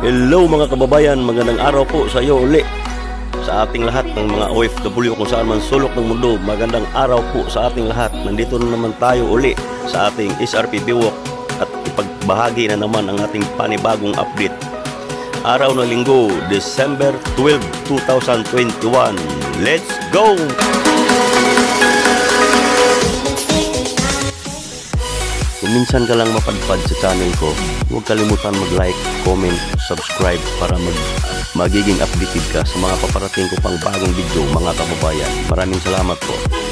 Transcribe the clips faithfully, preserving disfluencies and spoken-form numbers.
Hello mga kababayan, magandang araw po sa iyo uli. Sa ating lahat ng mga O F W kung saan man sulok ng mundo, magandang araw po sa ating lahat. Nandito na naman tayo uli sa ating S R P Biwok at ipagbahagi na naman ang ating panibagong update. Araw ng linggo, December twelfth, two thousand twenty-one. Let's go! Kung minsan ka lang mapadpad sa channel ko, huwag kalimutan mag-like, comment, subscribe para mag magiging updated ka sa mga paparating ko pang bagong video mga kababayan. Maraming salamat po.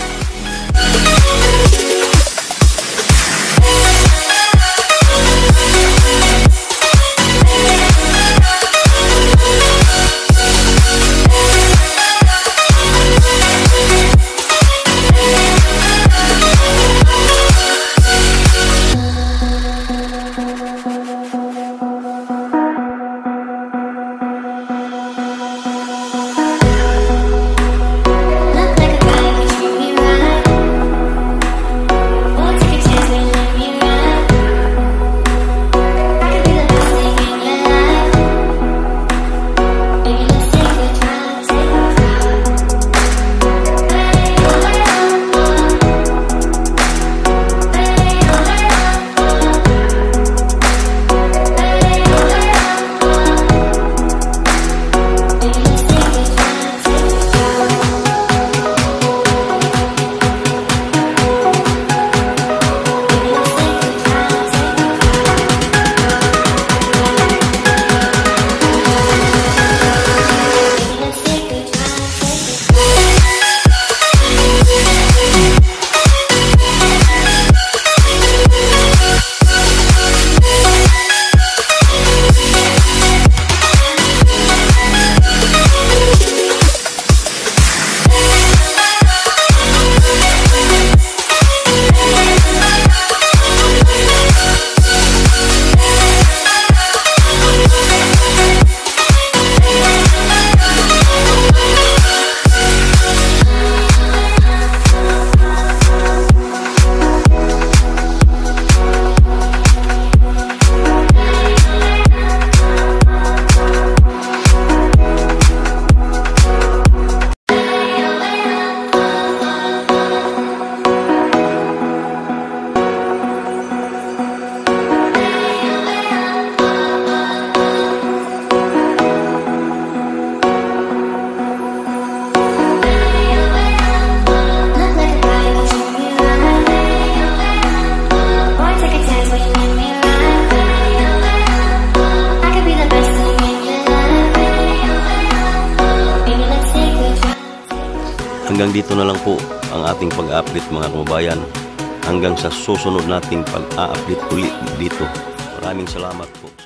Hanggang dito na lang po ang ating pag-update mga kababayan. Hanggang sa susunod nating pag-update ulit dito. Maraming salamat po.